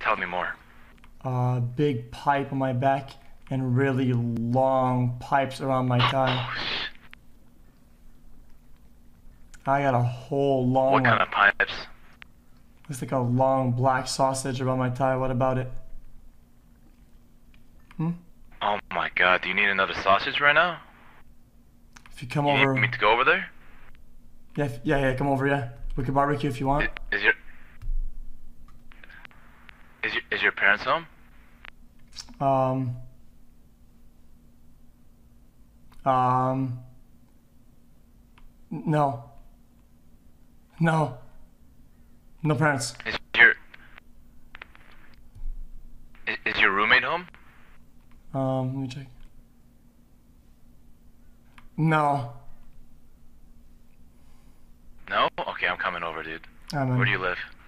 Tell me more. Big pipe on my back and really long pipes around my thigh. I got a whole long... What kind of pipes? Looks like a long black sausage around my thigh. What about it? Oh my god, do you need another sausage right now? If you come You over... need me to go over there? Yeah, come over, yeah. We can barbecue if you want. Is your parents home? No. No. No parents. Is your roommate home? Let me check. No. No? Okay, I'm coming over, dude. Ah, man. Where do you live?